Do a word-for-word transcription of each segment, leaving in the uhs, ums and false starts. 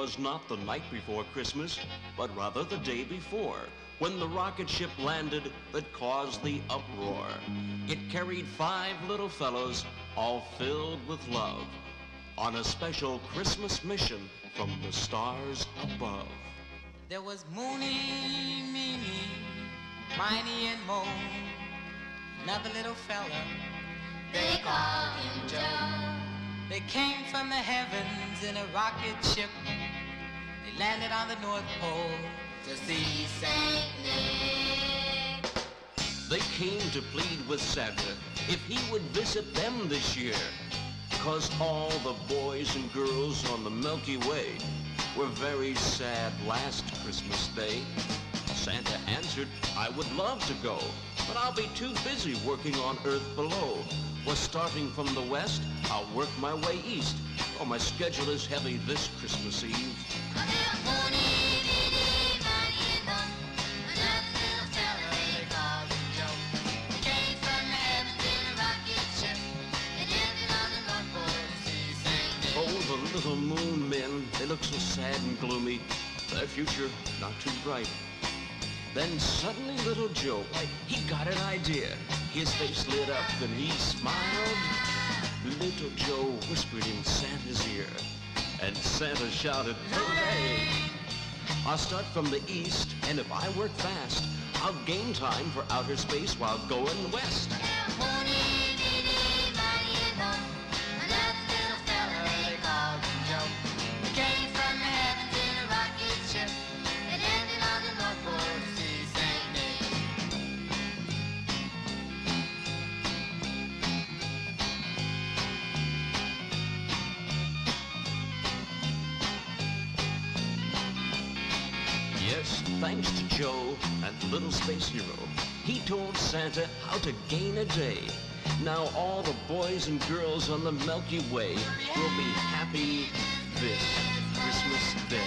was not the night before Christmas, but rather the day before, when the rocket ship landed that caused the uproar. It carried five little fellows, all filled with love, on a special Christmas mission from the stars above. There was Mooney, Meanie, Miney, and Mo, another little fella, they called him Joe. They came from the heavens in a rocket ship. They landed on the North Pole to see Saint Nick. They came to plead with Santa if he would visit them this year, 'cause all the boys and girls on the Milky Way were very sad last Christmas Day. Santa answered, I would love to go, but I'll be too busy working on Earth below. Well, starting from the west, I'll work my way east. Oh, my schedule is heavy this Christmas Eve. Oh, the little moon men, they look so sad and gloomy. Their future not too bright. Then suddenly little Joe, like he got an idea. His face lit up and he smiled. Little Joe whispered in Santa's ear, and Santa shouted, hooray! I'll start from the east, and if I work fast, I'll gain time for outer space while going west. Yes, thanks to Joe and the little space hero, he told Santa how to gain a day. Now all the boys and girls on the Milky Way will be happy this Christmas Day.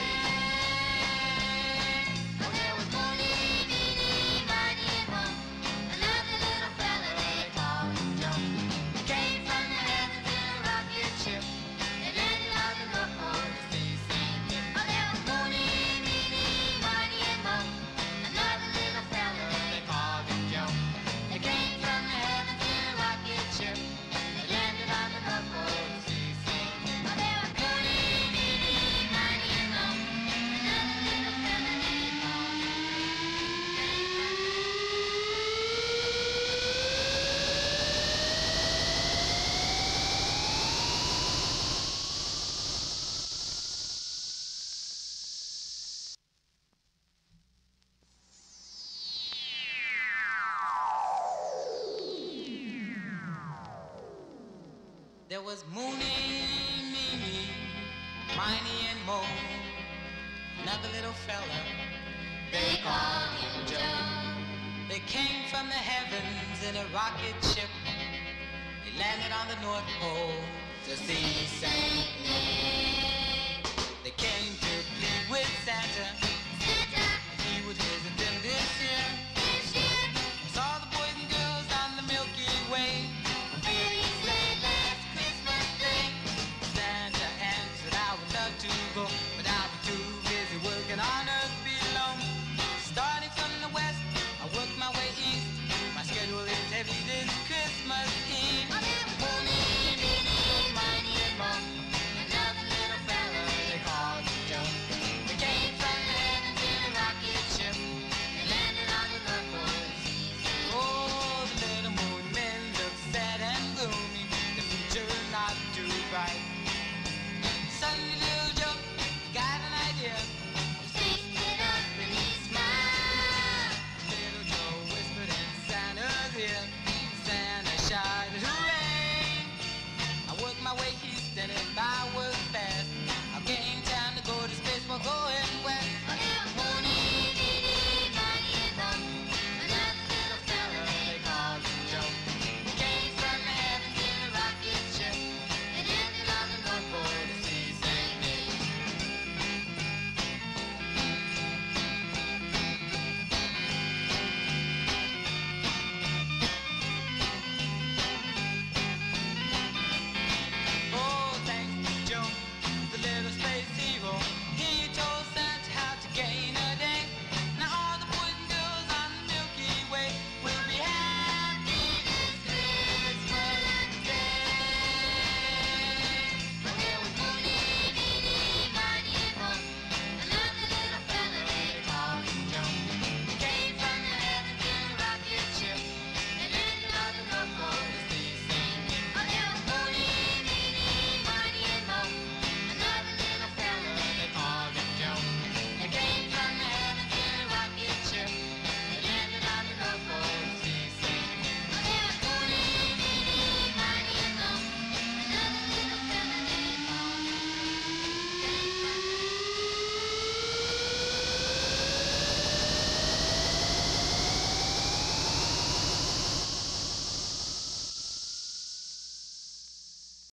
There was Mooney, Meanie, Miney, and Mo, another little fella, they called him Joe. They came from the heavens in a rocket ship. They landed on the North Pole to see Saint Nick.